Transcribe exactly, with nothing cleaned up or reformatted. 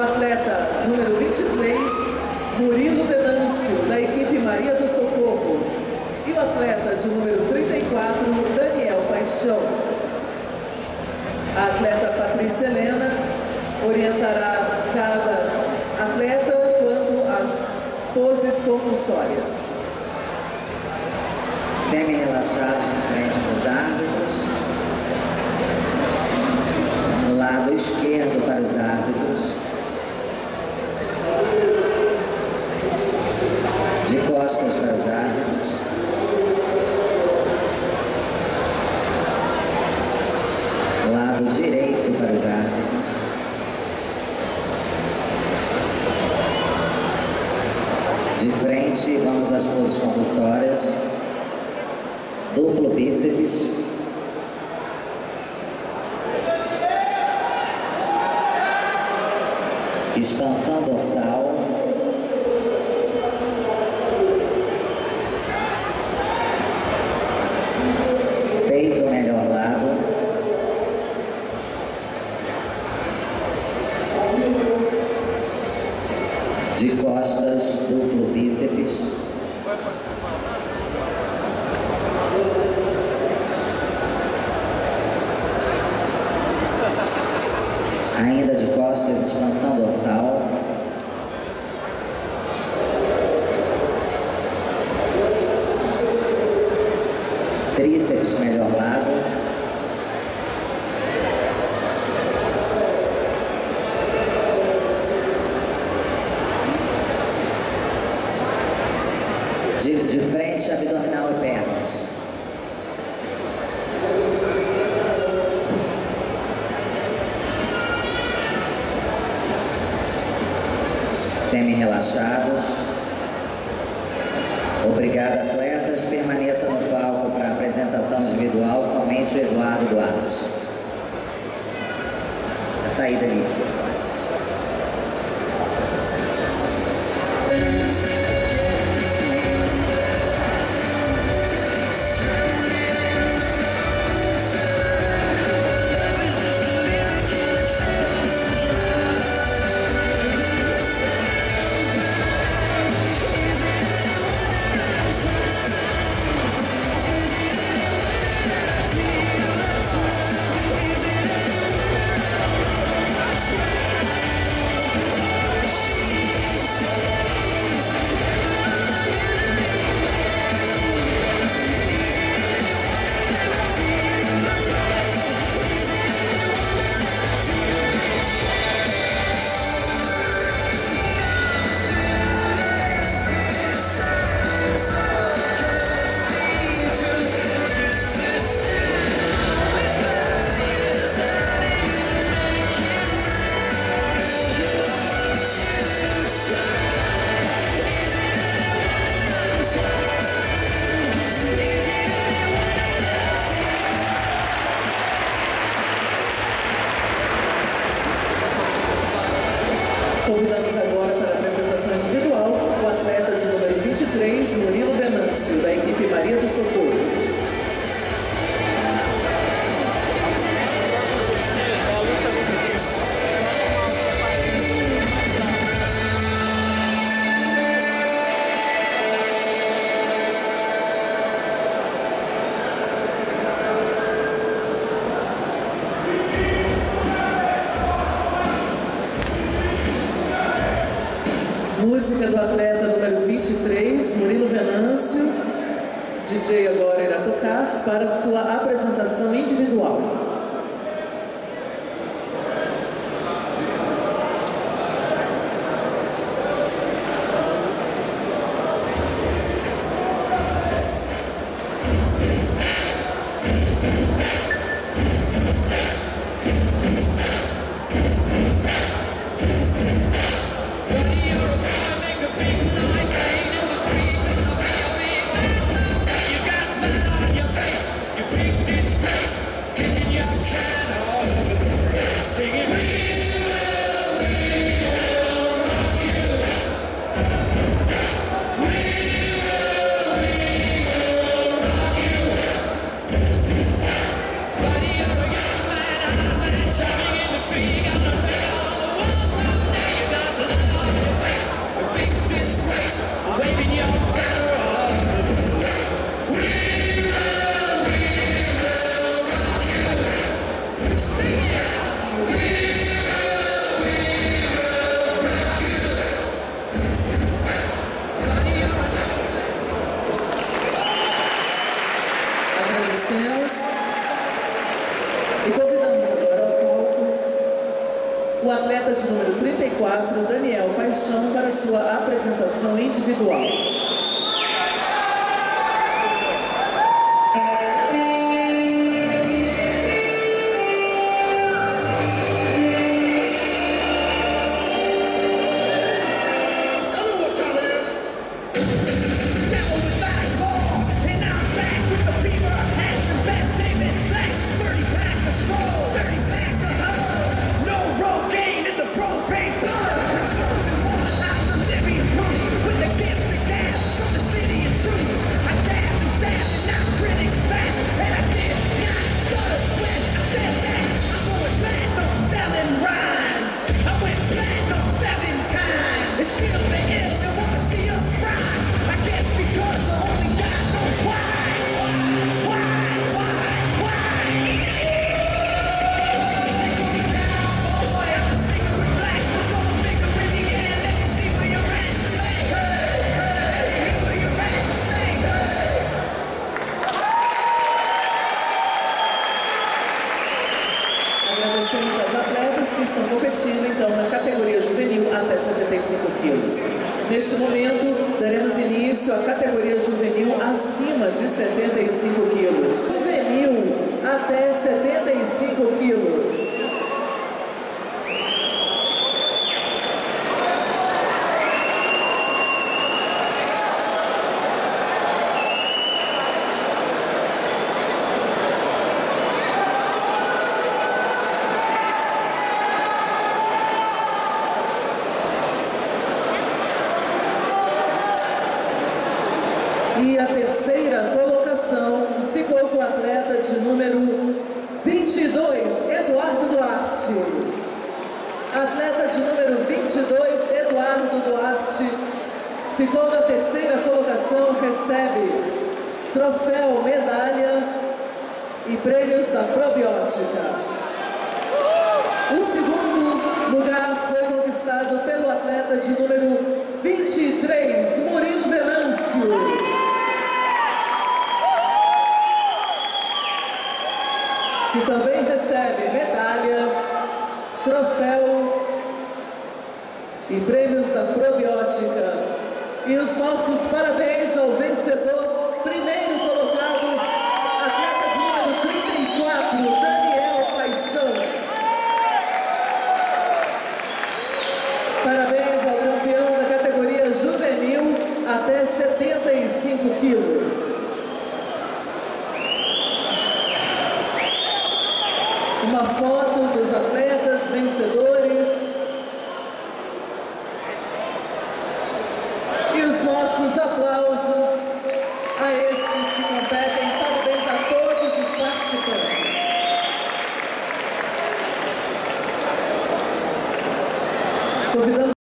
atleta número vinte e três, Murilo Venâncio, da equipe Maria do Socorro. E o atleta de número trinta e quatro, Daniel Paixão. A atleta Patrícia Helena orientará cada atleta quanto às poses compulsórias. Semi-relaxados de frente para os árbitros. Lado esquerdo para os árbitros. De costas para os árbitros. Lado direito para os árbitros. De frente, vamos às poses compulsórias. Duplo bíceps. Expansão dorsal. Peito melhor lado. De costas, duplo bíceps. Ainda de costas, expansão dorsal. Tríceps melhor lado. De, de frente, abdominal e pernas. Semi-relaxados. Obrigado, atletas. Permaneça no palco para a apresentação individual, somente o Eduardo Duarte. A saída ali. Convidamos agora para a apresentação individual o atleta de número vinte e três, Murilo Venâncio, da equipe Maria do Socorro. Música do atleta número vinte e três, Murilo Venâncio. D J agora irá tocar para sua apresentação individual. Kicking your atleta de número trinta e quatro, Daniel Paixão, para sua apresentação individual. Agradecemos aos atletas que estão competindo, então, na categoria juvenil até setenta e cinco quilos. Neste momento, daremos início à categoria juvenil acima de setenta e cinco quilos. Juvenil até setenta e cinco quilos. E a terceira colocação ficou com o atleta de número vinte e dois, Eduardo Duarte. Atleta de número vinte e dois, Eduardo Duarte, ficou na terceira colocação, recebe troféu, medalha e prêmios da Probiótica. O segundo lugar foi conquistado pelo atleta de número vinte e três, Murilo Venâncio. Que também recebe medalha, troféu e prêmios da Probiótica. E os nossos parabéns ao vencedor, primeiro colocado, atleta de número trinta e quatro, Daniel Paixão. Parabéns ao campeão da categoria juvenil até setenta e cinco quilos. Uma foto dos atletas vencedores e os nossos aplausos a estes que competem. Parabéns a todos os participantes. Convidamos